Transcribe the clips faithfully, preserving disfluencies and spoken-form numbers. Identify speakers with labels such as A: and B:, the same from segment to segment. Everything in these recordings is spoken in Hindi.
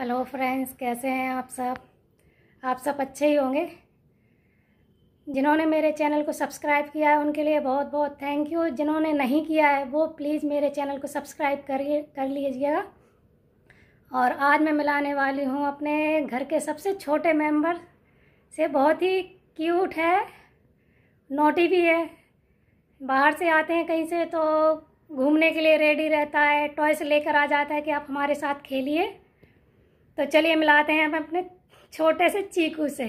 A: हेलो फ्रेंड्स, कैसे हैं आप सब। आप सब अच्छे ही होंगे। जिन्होंने मेरे चैनल को सब्सक्राइब किया है उनके लिए बहुत बहुत थैंक यू। जिन्होंने नहीं किया है वो प्लीज़ मेरे चैनल को सब्सक्राइब करिए कर लीजिएगा। और आज मैं मिलाने वाली हूँ अपने घर के सबसे छोटे मेंबर से। बहुत ही क्यूट है, नोटी भी है। बाहर से आते हैं कहीं से तो घूमने के लिए रेडी रहता है, टॉयस लेकर आ जाता है कि आप हमारे साथ खेलिए। तो चलिए मिलाते हैं हम अपने छोटे से चीकू से।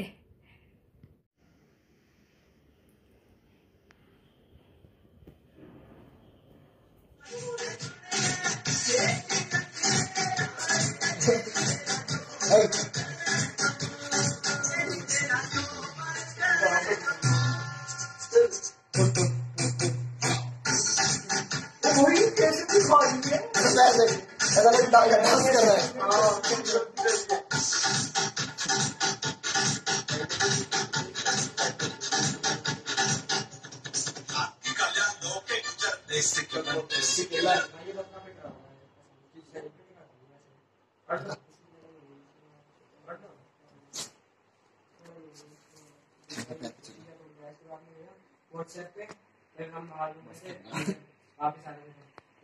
B: व्हाट्सएप पे फिर हम मालूम से वापस आ जाएंगे।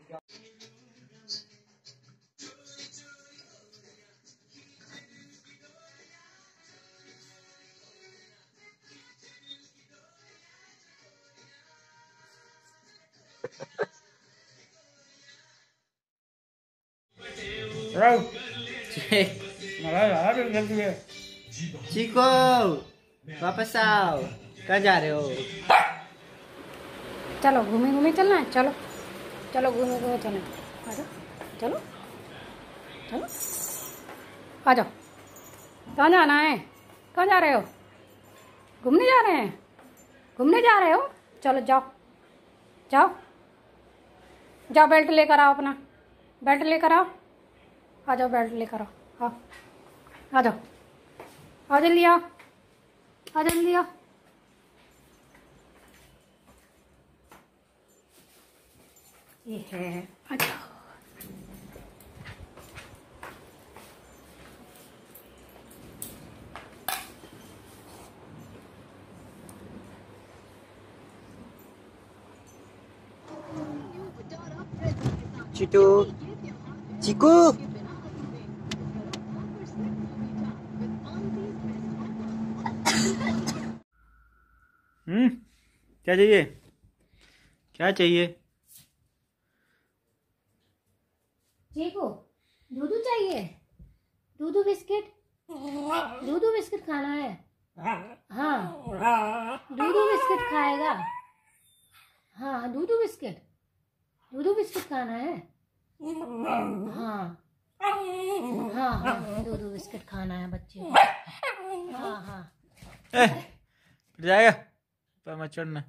C: चिको वापस आओ, कहाँ जा रहे हो?
A: चलो घूमे घूमे चलना है। चलो चलो घूमे घूमे चलना है। आ जाओ, चलो चलो आ जाओ। कहाँ जाना है? कहाँ जा रहे हो? घूमने जा रहे हैं? घूमने जा रहे हो? चलो जाओ जाओ जाओ। बेल्ट लेकर आओ, अपना बेल्ट लेकर आओ। आ जाओ, बेल्ट लेकर आओ। आओ आ जाओ, आ जल्दी आओ, आ जल्दी आओ। ये है, आ जाओ।
C: चिटू, चिकू,
D: हम्म क्या चाहिए? क्या चाहिए?
A: चीकू, दूधू चाहिए? दूधू बिस्किट? दूधू बिस्किट खाना है? हाँ, दूधू बिस्किट खाएगा। हाँ, दूधू बिस्किट, दूधू बिस्किट खाना है। हाँ हाँ हाँ, दूधू बिस्किट खाना है बच्चे को। हाँ हाँ।
D: ए, फिर जाएगा पर मत चढ़ना।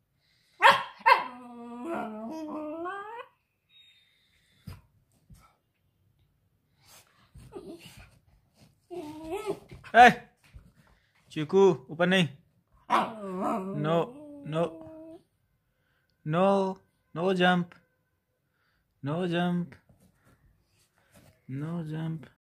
D: ए, चीकू ऊपर नहीं। No no no no jump, no jump, no jump.